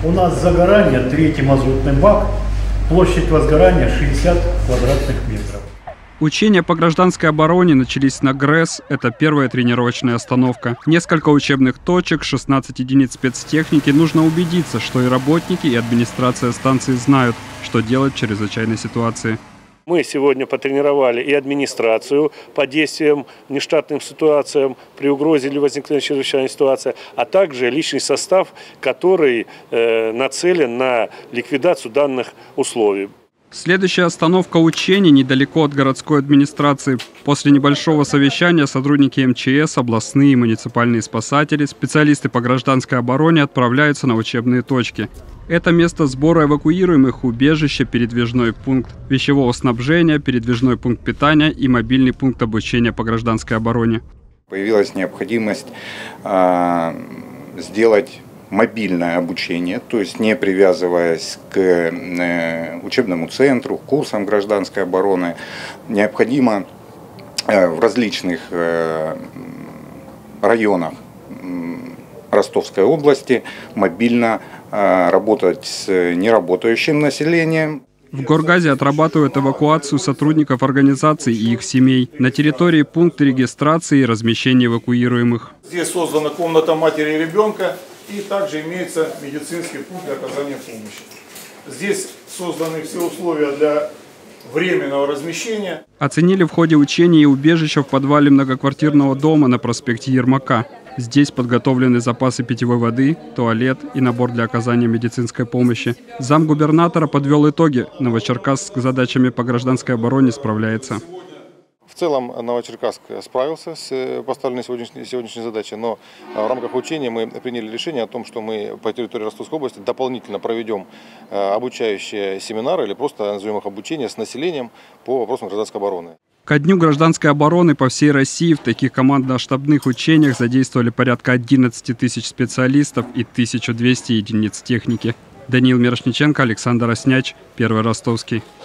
У нас загорание, третий мазутный бак, площадь возгорания 60 квадратных метров. Учения по гражданской обороне начались на ГРЭС. Это первая тренировочная остановка. Несколько учебных точек, 16 единиц спецтехники. Нужно убедиться, что и работники, и администрация станции знают, что делать в чрезвычайной ситуации. Мы сегодня потренировали и администрацию по действиям нештатным ситуациям при угрозе или возникновении чрезвычайной ситуации, а также личный состав, который нацелен на ликвидацию данных условий. Следующая остановка учений недалеко от городской администрации. После небольшого совещания сотрудники МЧС, областные и муниципальные спасатели, специалисты по гражданской обороне отправляются на учебные точки. Это место сбора эвакуируемых, убежище, передвижной пункт вещевого снабжения, передвижной пункт питания и мобильный пункт обучения по гражданской обороне. Появилась необходимость сделать мобильное обучение, то есть не привязываясь к учебному центру, к курсам гражданской обороны. Необходимо в различных районах Ростовской области мобильно работать с неработающим населением. В Горгазе отрабатывают эвакуацию сотрудников организаций и их семей. На территории пункты регистрации и размещения эвакуируемых. Здесь создана комната матери и ребенка, и также имеется медицинский пункт для оказания помощи. Здесь созданы все условия для временного размещения. Оценили в ходе учений и убежища в подвале многоквартирного дома на проспекте Ермака. Здесь подготовлены запасы питьевой воды, туалет и набор для оказания медицинской помощи. Замгубернатора подвел итоги. Новочеркасск с задачами по гражданской обороне справляется. В целом Новочеркасск справился с поставленной сегодняшней задачей, но в рамках учения мы приняли решение о том, что мы по территории Ростовской области дополнительно проведем обучающие семинары или просто назовем их обучение с населением по вопросам гражданской обороны. Ко дню гражданской обороны по всей России в таких командно-штабных учениях задействовали порядка 11 тысяч специалистов и 1200 единиц техники. Даниил Мирошниченко, Александр Осняч, Первый Ростовский.